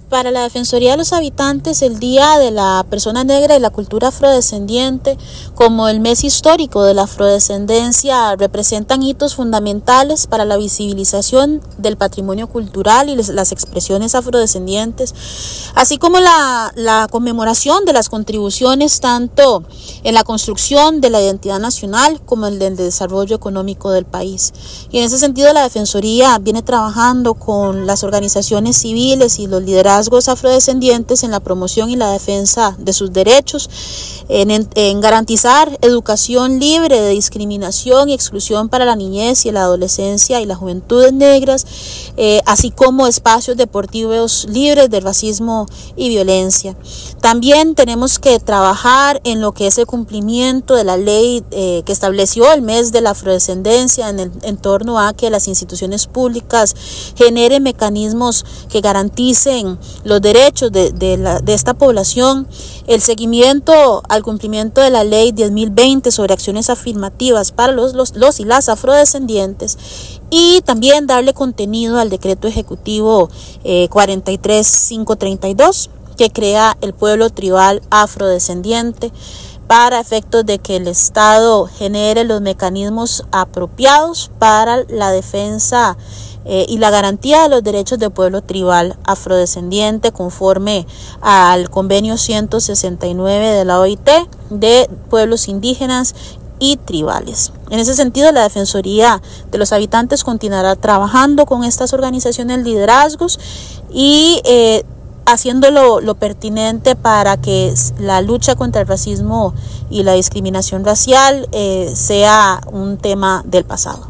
Para la Defensoría de los Habitantes, el Día de la Persona Negra y la Cultura Afrodescendiente, como el mes histórico de la afrodescendencia, representan hitos fundamentales para la visibilización del patrimonio cultural y las expresiones afrodescendientes, así como la conmemoración de las contribuciones tanto en la construcción de la identidad nacional como en el desarrollo económico del país. Y en ese sentido, la Defensoría viene trabajando con las organizaciones civiles y los liderazgos afrodescendientes en la promoción y la defensa de sus derechos, en garantizar educación libre de discriminación y exclusión para la niñez y la adolescencia y las juventudes negras, así como espacios deportivos libres de racismo y violencia. También tenemos que trabajar en lo que es el cumplimiento de la ley que estableció el mes de la afrodescendencia en torno a que las instituciones públicas generen mecanismos que garanticen los derechos de esta población, el seguimiento al cumplimiento de la ley 10.020 sobre acciones afirmativas para los y las afrodescendientes, y también darle contenido al decreto ejecutivo 43532 que crea el pueblo tribal afrodescendiente para efectos de que el Estado genere los mecanismos apropiados para la defensa y la garantía de los derechos del pueblo tribal afrodescendiente conforme al convenio 169 de la OIT de pueblos indígenas y tribales. En ese sentido, la Defensoría de los Habitantes continuará trabajando con estas organizaciones liderazgos y haciendo lo pertinente para que la lucha contra el racismo y la discriminación racial sea un tema del pasado.